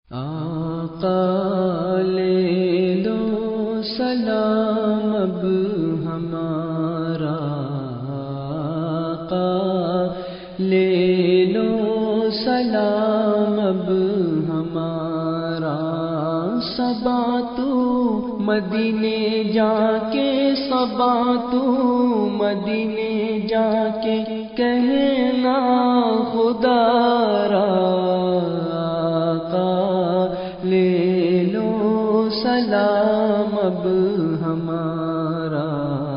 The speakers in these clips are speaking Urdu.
آقا لے لو سلام اب ہمارا، آقا لے لو سلام اب ہمارا، صبا تو مدینے جا کے، صبا تو مدینے جا کے کہنا خدا را، لے لو سلام اب ہمارا،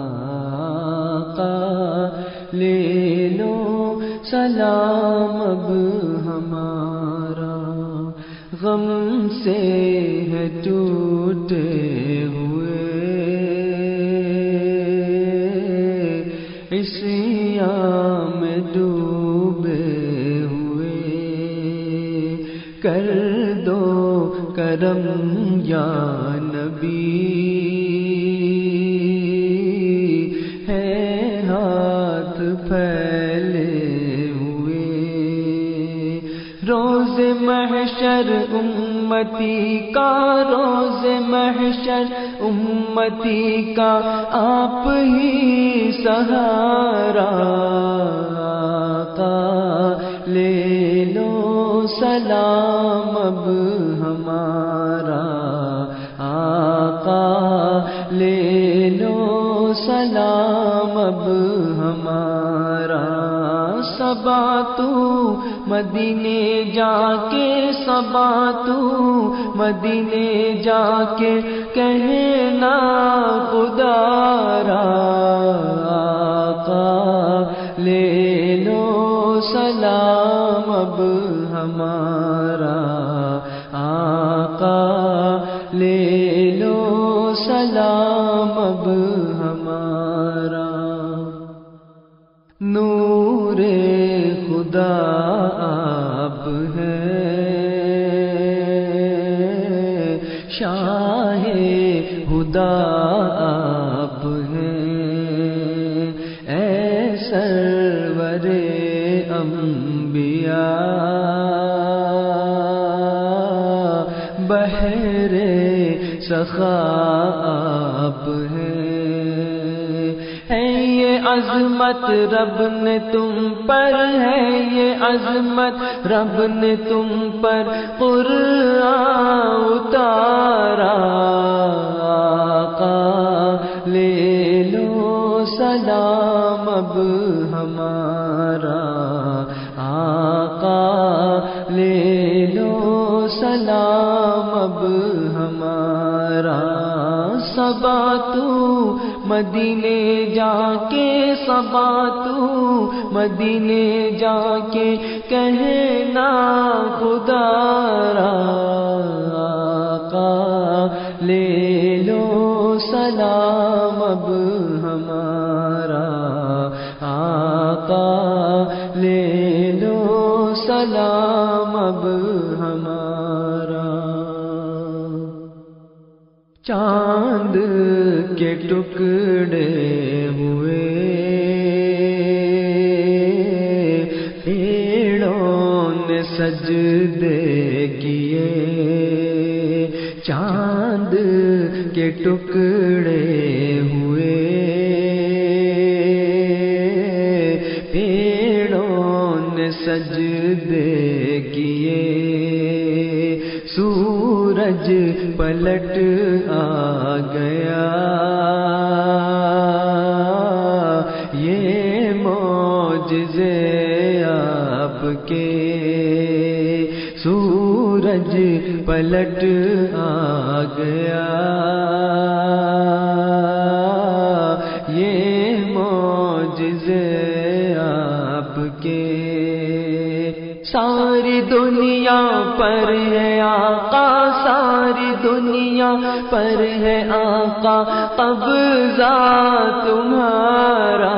آقا لے لو سلام اب ہمارا، غم سے ہے ٹوٹے ہوئے عصیاں میں ڈوبے ہوئے، کر دو کرم یا نبی، ہے ہاتھ پھیلے ہوئے، روز محشر امتی کا، روز محشر امتی کا آپ ہی سہارا، آقا لے لو سلام اب ہمارا، آقا لے لو سلام اب ہمارا، صبا تو مدینے جا کے، صبا تو مدینے جا کے کہنا خدا را، آقا لے لو سلام اب ہمارا، آقا لے لو سلام اب ہمارا، نور خدا آپ ہیں، شاہ خدا آپ ہیں، اے سرور انبیاء بحر سخا آپ ہیں، یہ عظمت رب نے تم پر ہے، یہ عظمت رب نے تم پر قرآن اتارا، آقا لے لو سلام اب ہمارا، آقا لے لو سلام اب ہمارا، صبا تو مدینے جا کے، صبا تو مدینے جا کے کہنا خدا را، آقا لے لو سلام اب ہمارا، آقا لے لو سلام اب ہمارا، چاند کے ٹکڑے ہوئے پیڑوں نے سجدے کیے، چاند کے ٹکڑے ہوئے پیڑوں نے سجدے کیے، سورج پلٹ آ گیا، یہ معجزے آپ کے، سورج پلٹ آ گیا، یہ معجزے آپ کے، ساری دنیا پر ہے آقا، ساری دنیا پر ہے آقا قبضہ تمہارا،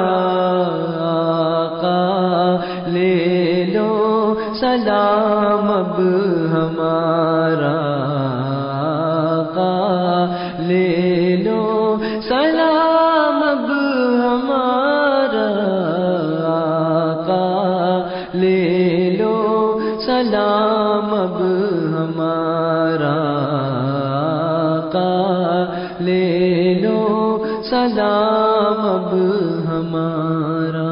آقا لے لو سلام اب ہمارا، آقا لے لو سلام اب ہمارا، آقا لے لو سلام اب ہمارا، لے لو سلام اب ہمارا،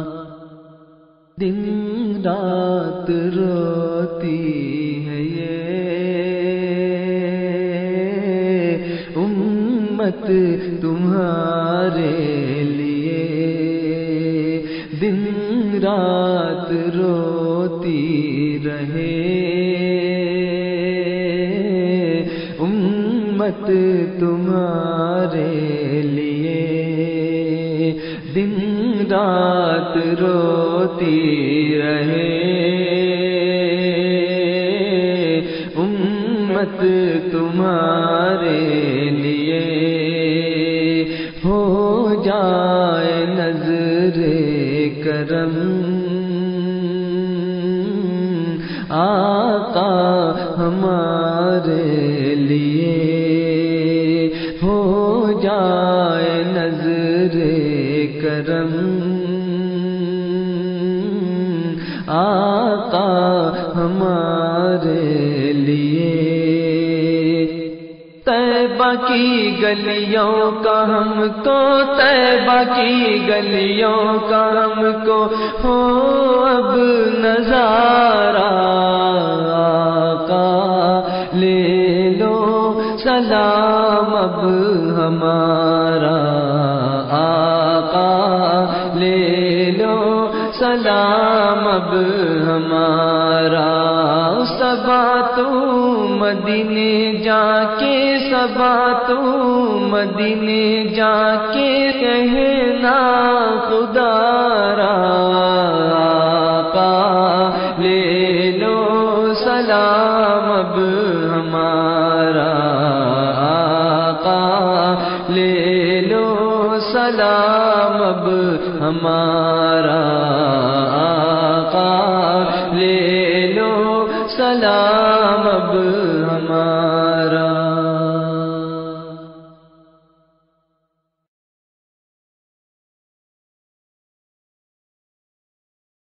دن رات روتی ہے یہ امت تمہارے لیے، دن رات روتی رہے امت تمہارے لیے، دن رات روتی رہے امت تمہارے لیے، ہو جائے نظر کرم آقا ہمارے لیے، ہو جائے نظر کرم آقا ہمارے لیے، طیبہ کی گلیوں کا ہم کو، طیبہ کی گلیوں کا ہم کو ہو اب نظارہ، آقا لے لو سلام اب ہمارا، آقا لے لو سلام اب ہمارا، صبا تو مدینے جا کے، صبا تو مدینے جا کے کہنا خدا را، آقا لے لو سلام اب ہمارا، آقا لے لو سلام اب ہمارا، آقا لے لو سلام اب ہمارا۔